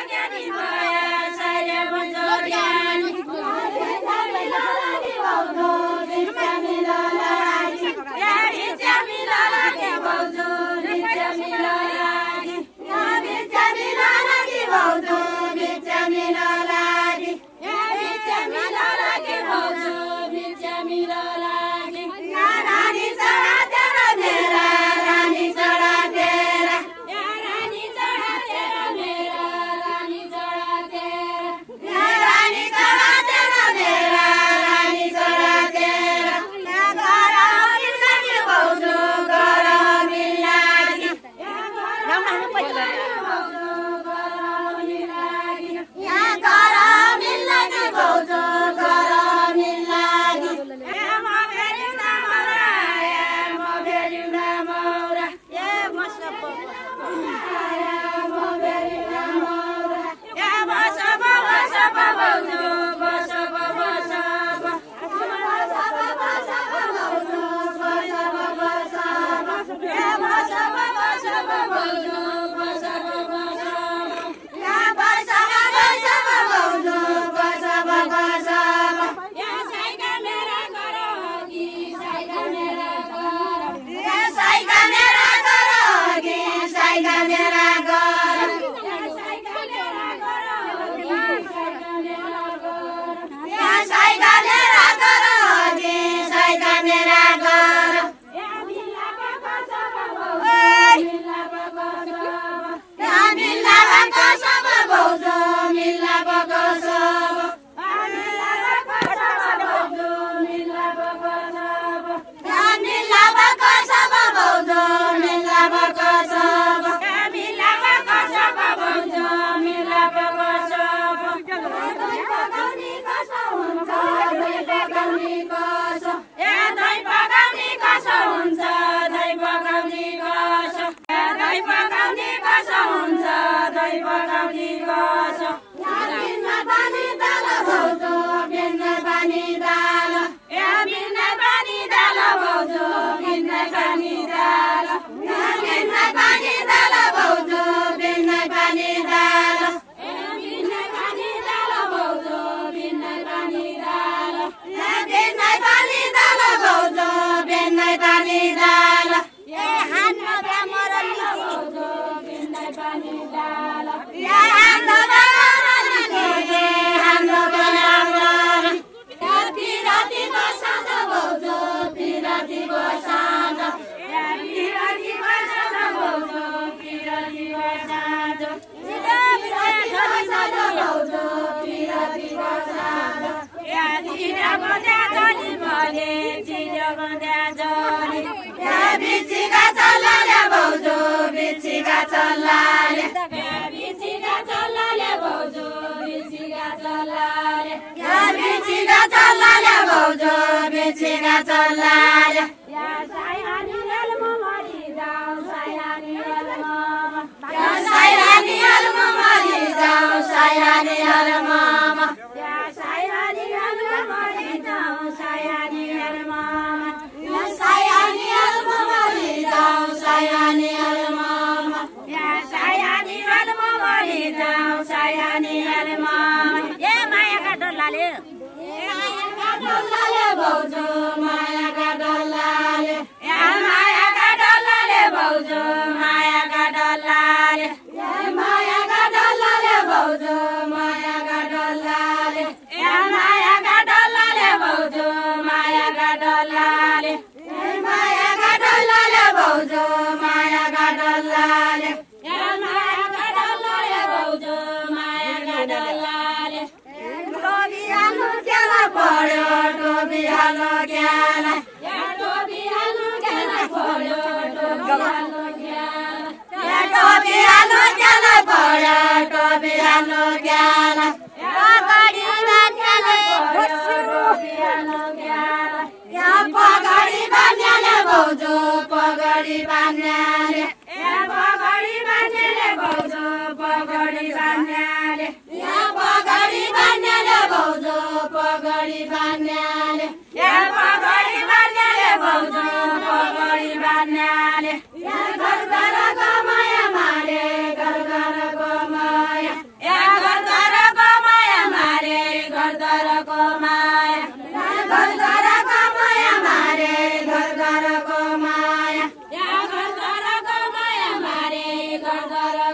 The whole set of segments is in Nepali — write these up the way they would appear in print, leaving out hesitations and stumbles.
Gari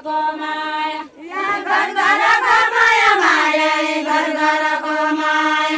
घरको माया घर घरको माया माया घर घरको माया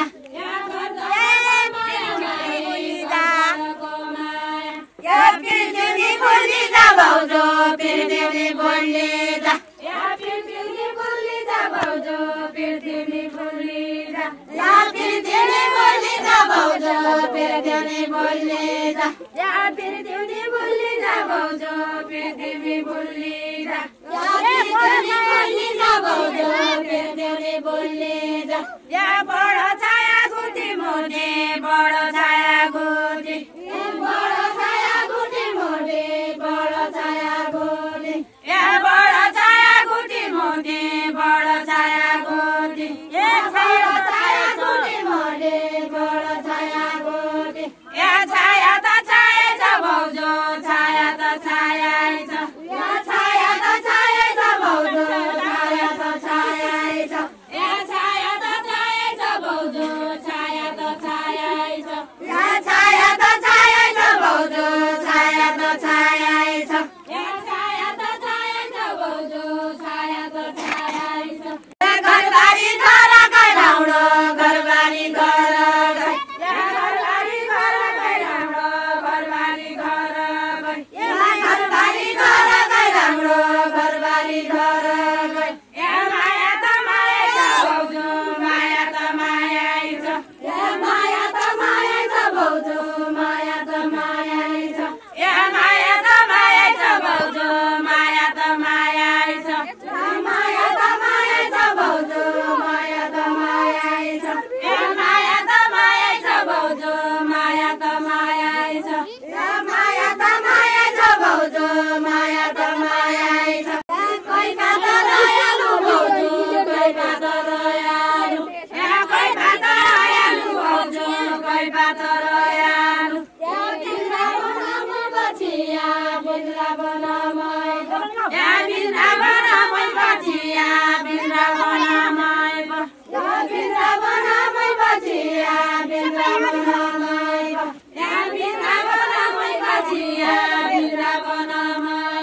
पिर्दिउनी बोल्ली जा भाउजू पिर्दिउनी बोल्ली जा पिर्दिउनी बोल्ली जा भाउजू पिर्दिउनी बोल्ली जा पिर्दिउनी बोल्ली जा भाउजू पिर्दिउनी बोल्ली जा पिर्दिउनी बोल्ली जा भाउजू पिर्दिउनी बोल्ली जा पिर्दिउनी बोल्ली जा भाउजू पिर्दिउनी बोल्ली जा बडो छाया गुटी मोटे बडो छाया गुटी बडो छाया गुटी मोटे बडो छाया गुटी बडो छाया गुटी मोटे बडो छाया गुटी बडो छाया गुटी मोटे बडो छाया गुटी छाया त छाया छ भाउजू छाया त छाया छ छाया त छाया छ भाउजू छाया त छाया छ छाया त छाया छ भाउजू छाया त छाया छ छाया त छाया छ भाउजू छाया त छाया छ छाया त छाया छ भाउजू छाया त छाया छ घरबारी घर गराउडो घरबारी घर घरबारी घर गराउडो घरबारी घर घरबारी घर गराउडो घरबारी घर माया त माया छ भाउजू माया त माया छ माया त माया छ भाउजू माया त माया छ माया त माया छ भाउजू माया त माया छ माया त माया छ भाउजू माया त माया छ माया त माया छ भाउजू माया त माया छ माया त माया छ भाउजू माया त माया छ कोही पात रयालु भाउजू कोही पात रयालु कोही पात रयालु भाउजू कोही पात रयालु बिन्द्रा बनामै बछिया बिन्द्रा बनामै बिन्द्रा बनामै बछिया बिन्द्रा बनामै बिन्द्रा बनामै बछिया बिन्द्रा बनामै बिन्द्रा बनामै बछिया बिन्द्रा बनामै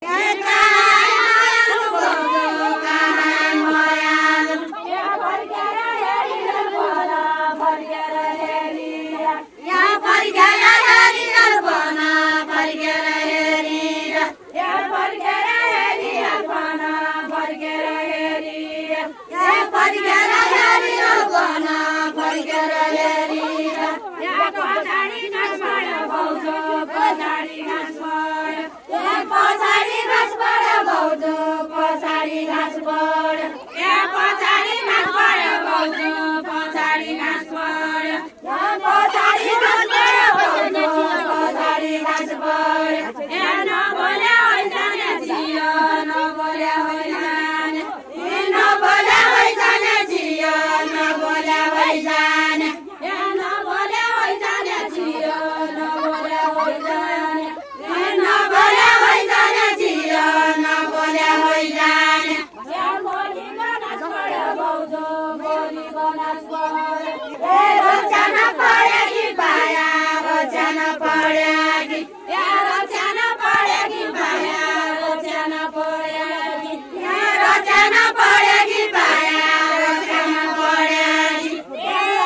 मायालु भाउजू कहाँ मायालु फर्केर हेरिरहनु होला फर्केर हेरिरहनु यहाँ फर्केर हेरिरहनु बना फर्केर हेरिरहनु फर्केर हेरिरहनु फर्केर हेरिरहनु फर्केर हेरिरहनु बना फर्केर हेरिरहनु पछाडि घाँस बढ्यो भाउजू पछाडि घाँस बढ्यो पछाडि घाँस बढ्यो भाउजू पछाडि घाँस बढ्यो पछाडि घाँस बढ्यो भाउजू पछाडि घाँस बढ्यो पछाडि घाँस बढ्यो भाउजू पछाडि घाँस बढ्यो नबोले होइजाने छियो नबोले होइजाने नबोले होइजाने छियो नबोले होइजाने नबोले होइजाने छियो नबोले होइजाने नबोले होइजाने छियो नबोले होइजाने बोलीको नाच पढ्यो भाउजू बोलीको नाच पढ्यो रक्षा नपढ्यो कि पाया रक्षा नपढ्यो कि रक्षा नपढ्यो कि पाया रक्षा नपढ्यो कि रक्षा नपढ्यो कि पाया रक्षा नपढ्यो कि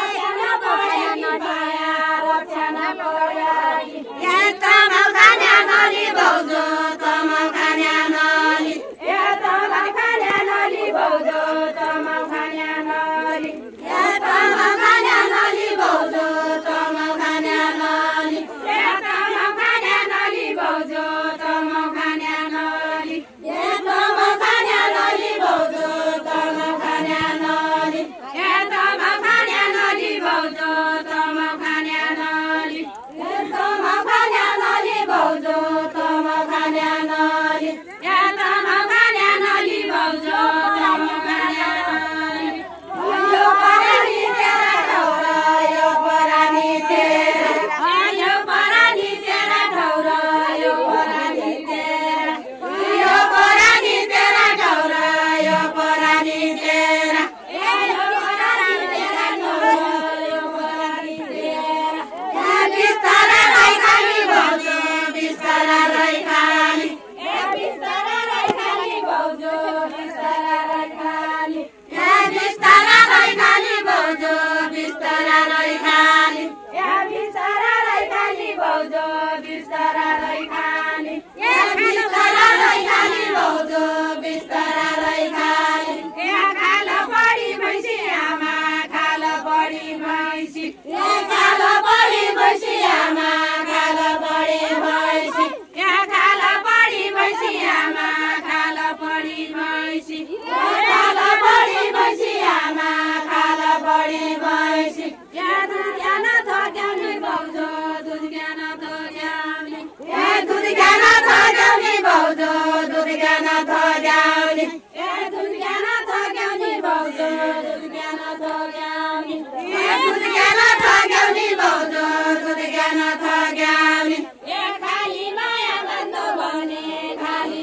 आमा खाल बढी भैँसी यहाँ खाल बढी भैँसी आमा खाल बढी भैँसी खाल बढी भैँसी आमा खाल बढी भैँसी यहाँ दुध ज्ञान थोक्याउने भाउजू दुध ज्ञान थोक्याउने दुध ज्ञान थोक्याउने भाउजू दुध ज्ञान थोक्याउने दुध ज्ञान थोक्याउने भाउजू दुध ज्ञान थोक्याउने दुध ज्ञान थोक्याउने भाउजू दुध ज्ञान थोक्याउने खाली माया भन्नु भने खाली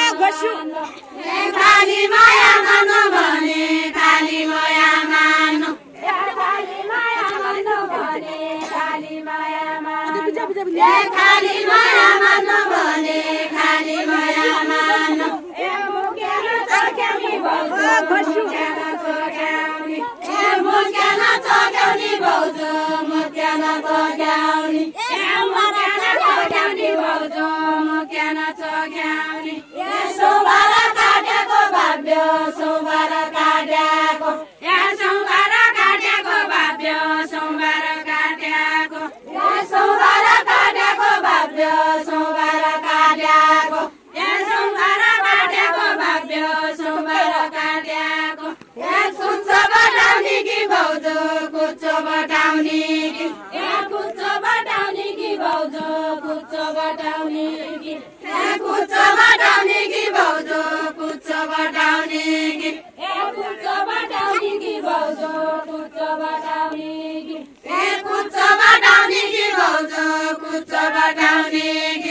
खाली माया मान्नु भने खाली माया मान्नु खाली माया भन्नु भने खाली माया मान्नु खाली माया मान्नु भने खाली माया मान्नु मुक्यान थोक्याउने भाउजू मुक्यान थोक्याउने मुक्यान थोक्याउने भाउजू मुक्यान थोक्याउने मुक्यान थोक्याउने भाउजू मुक्यान थोक्याउने सोमबार काटेको भाव्य सोमबार काटेको सोमबार काटेको भाव्य सोमबार काटेको सोमबार काटेको भाव्य सोमबार काटेको सोमबार काटेको भाव्य सोमबार काटेको कुच्चो बटाउने कि भाउजू कुच्चो बटाउने कि कुच्चो बटाउने कि भाउजू कुच्चो बटाउने कि कुच्चो बटाउने कि भाउजू कुच्चो बटाउने कि कुच्चो बटाउने कि भाउजू कुच्चो बटाउने कि कुच्चो बटाउने कि भाउजू कुच्चो बटाउने कि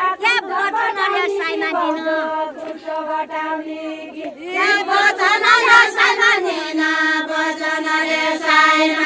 कुच्चो बटाउने कि बचन साइमा नेना बचन साइमा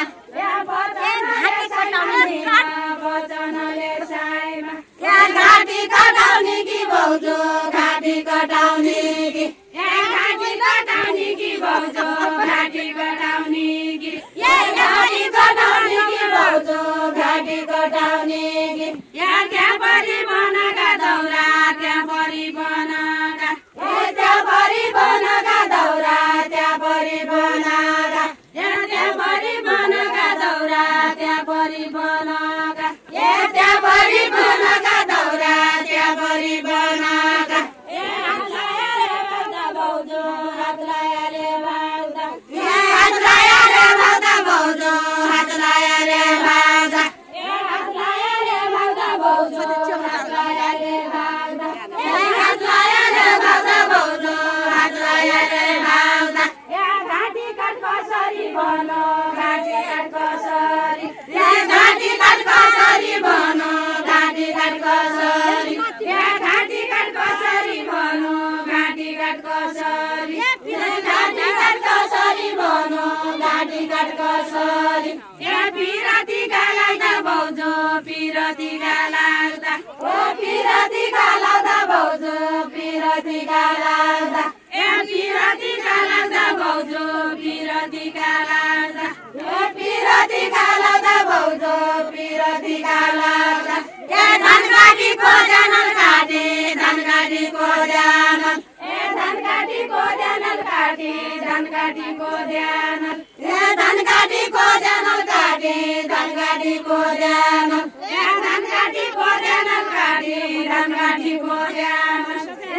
बचनले साइमा घाँटी कटाउने कि भाउजू घाँटी कटाउने कि घाँटी कटाउने कि भाउजू घाँटी कटाउने कि घाँटी कटाउने कि भाउजू घाँटी कटाउने कि त्यहाँ परि बनका दौरा त्यहाँ परि बनका त्यहाँ परि बनका दौरा त्यहाँ परि बनका त्यहाँ परि बनका दौरा त्यहाँ परि बनका त्यहाँ परि बनका दौरा त्यहाँ परि बनका हात लाएर बाँध्दा भाउजू हात लाएर बाँध्दा हात लाएर बाँध्दा भाउजू हात लाएर बाँध्दा हात लाएर बाँध्दा भाउजू हात लाएर बाँध्दा हात लाएर बाँध्दा भाउजू हात लाएर बाँध्दा घाँटी काट कसरी भनो घाँटी काट कसरी घाँटी काट कसरी भनो घाँटी काट कसरी घाँटी काट कसरी भनो घाँटी काट कसरी घाँटी काट कसरी भनो घाँटी काट कसरी पिरातीका लाग्दा भाउजू पिरातीका लाग्दा पिरातीका लाग्दा भाउजू पिरातीका लाग्दा पिरातीका लाग्दा भाउजू पिरातीका लाग्दा पिरातीका लाग्दा भाउजू पिरातीका लाग्दा धनकाटीको जानल काटे धनकाटीको जानल धनकाटीको ध्यानल काटे धनकाटीको ध्यानल धनकाटीको जानल काटे धनकाटीको जानल धनकाटीको ध्यानल काटे धनकाटीको ध्यानल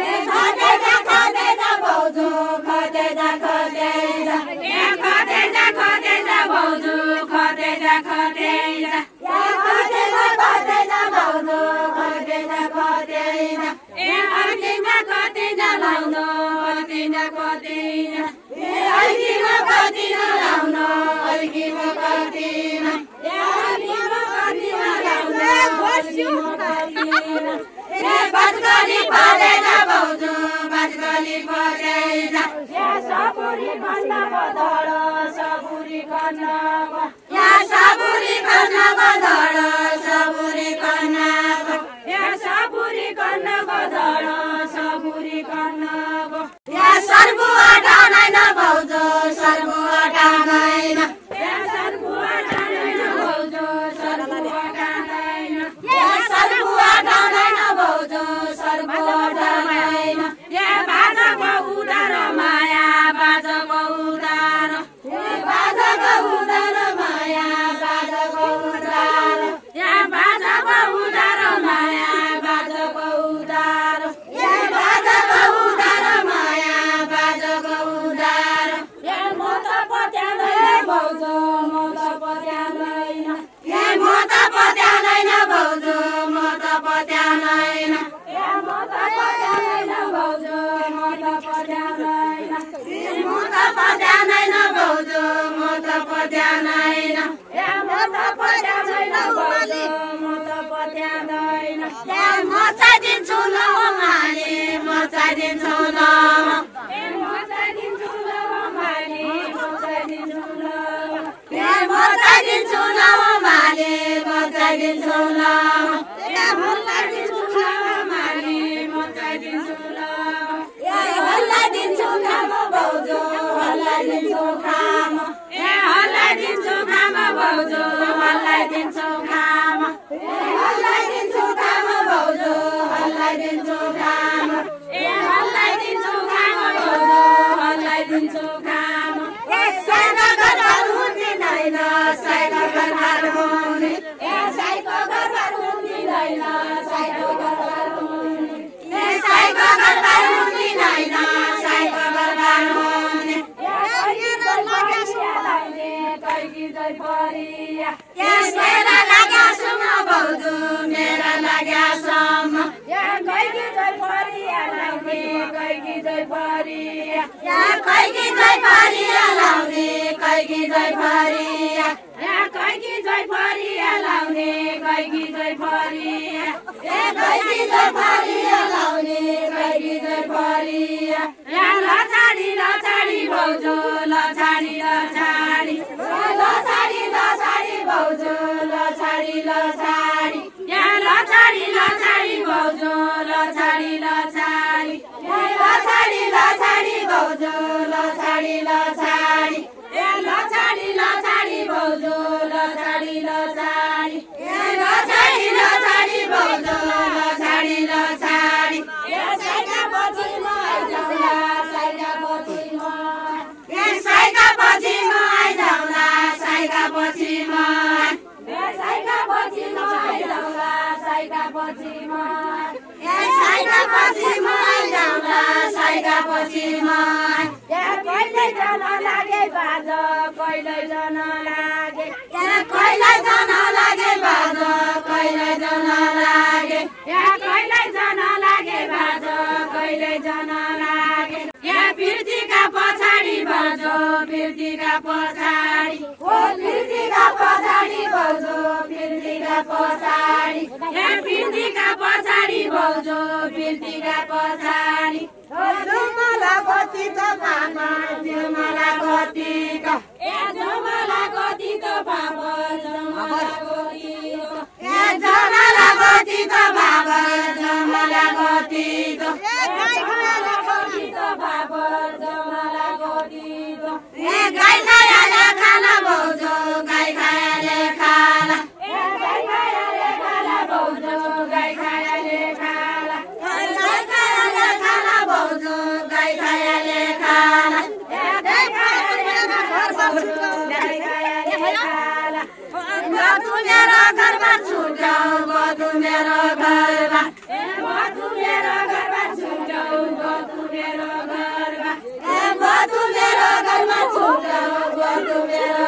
खतेजा भाउजू खतेजा खतेजा खतेजा खतेजा भाउजू खतेजा खतेजा खतेजा खतेजा भाउजू खतेजा खतेजा खतेजा खतेजा लाउनु खतेजा खतेजा अलगिमा कतिना लाउन अलगिमा कतिना बजगली परेजा भाउजू बजगली परेजा सबुरी खण्डको धड सबुरी खण्डको सबुरी खण्डको धड सबुरी खण्डको सबुरी खण्डको धड सबुरी खण्डको सर्बु हटाउदैन भाउजू सर्बु हटाउदैन सर्बु हटाउदैन भाउजू सर्बु हटाउदैन सर्बु हटाउदैन भाउजू सर्बु हटाउदैन बाजाको उधारो माया बाजाको उधारो बचाइदिन्छु ल माले बचाइदिन्छु ल बचाइदिन्छु ल माले बचाइदिन्छु ल बचाइदिन्छु ल माले बचाइदिन्छु ल हल्ला दिन्छु माले बचाइदिन्छु ल हल्ला दिन्छु खाम भाउजू हल्ला दिन्छु खाम हल्ला दिन्छु खाम भाउजू हल्ला दिन्छु खाम हल्ला दिन्छु खाम भाउजू हल्ला दिन्छु खाम हल्ला दिन्छु खाम भाउजू हल्ला दिन्छु खाम साइको घर हुँदैन साइको घर हुँदैन साइको घर हुँदैन साइको घर हुँदैन साइको घर हुँदैन साइको घर हुँदैन मेरा लाग्या सुम भाउजू मेरा लाग्या सुम कैकी जय फरिया लाउने कैकी जय फरिया कैकी जय फरिया लाउने कैकी जय फरिया कैकी जय फरिया लाउने कैकी जय फरिया कैकी जय फरिया लाउने कैकी जय फरिया लछाडी लछाडी भाउजू लछाडी लछाडी लछाडी लछाडी भाउजू लछाडी लछाडी लछाडी लछाडी भाउजू लछाडी लछाडी लछाडी लछाडी भाउजू लछाडी लछाडी लछाडी लछाडी भाउजू लछाडी लछाडी लछाडी लछाडी भाउजू लछाडी लछाडी साइका पछि म आइजाउँला साइका पछि म साइका पछि म आइजाउँला साइका पछि म साइका पछि म आइजाउँला साइका पछि म साइका पछि म आइजाउँला साइका पछि म कहिले जान लागे बाज कहिले जान लागे कहिले जान लागे बाज कहिले जान लागे कहिले जान लागे बाज कहिले जान लागे बिर्तीका पछाडि बाजो बिर्तीका पछाडि बिर्तीका पछाडि भाउजू बिर्तीका पछाडि बिर्तीका पछाडि भाउजू बिर्तीका पछाडि जुमला कति त पामा जुमला कति त जमला कति त बाबा जमला कति जुमला कति त बाबा जुमला कति त गाई खायाले खाना भाउजू गाई खायाले खाना गाई खायाले खाना भाउजू गाई खायाले खाना गाई खायाले खाना भाउजू गाई खायाले खाना गाई खायाले खाना गदु मेरो घरमा छुट्याउ गदु मेरो घरमा गदु मेरो घरमा छुट्याउ गदु मेरो घरमा गदु मेरो घरमा छुट्याउ गदु मेरो